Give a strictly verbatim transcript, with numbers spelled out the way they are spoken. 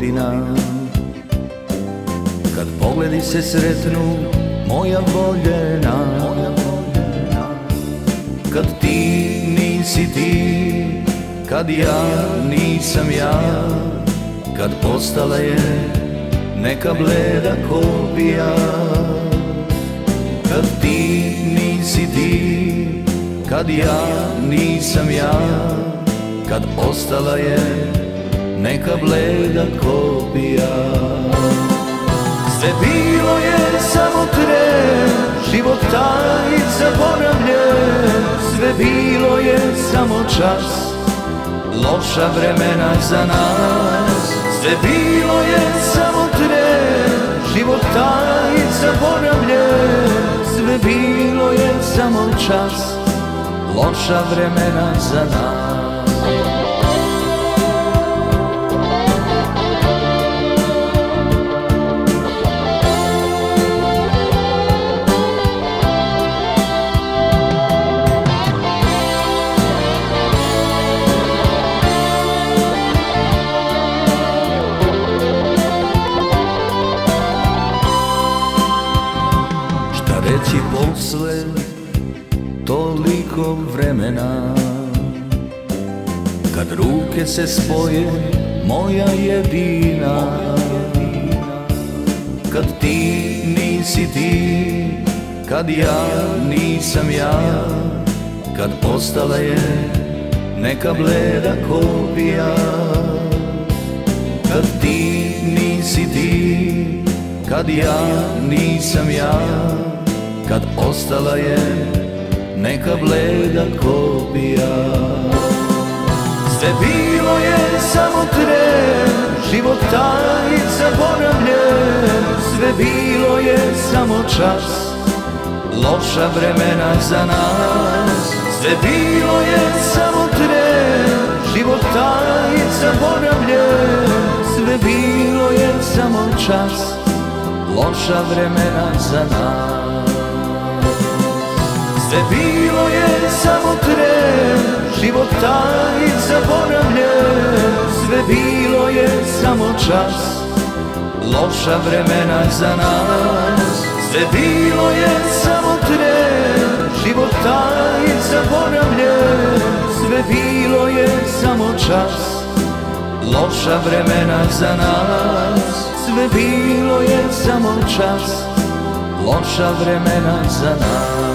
godina. Kad pogledi se sretnu, moja voljena, kad ti nisi ti, kad ja nisam ja, kad postala je neka bleda kopija. Kad ti nisi ti, kad ja nisam ja, kad ostala je neka bleda kopija. Sve bilo je samo tren, život taj zaboravljen. Sve bilo je samo čas, loša vremena za nas. Sve bilo je samo tren, život taj zaboravljen. Sve bilo je samo čas, loša vremena za nas. Reći posle toliko vremena, kad ruke se spoje, moja jedina. Kad ti nisi ti, kad ja nisam ja, kad postala je neka bleda kopija. Kad ti nisi ti, kad ja nisam ja, kad ostala je neka bleda kopija. Sve bilo je samo tren, život taj zaboravljen. Sve bilo je samo čas, loša vremena za nas. Sve bilo je samo tren, život taj zaboravljen. Sve bilo je samo čas, loša vremena za nas. Sve bilo je samo tren, život taj zaboravljen. Sve bilo je samo čas, loša vremena za nas. Sve bilo je samo tren, život taj zaboravljen. Sve bilo je samo čas, loša vremena za nas. Sve bilo je samo čas, loša vremena za nas.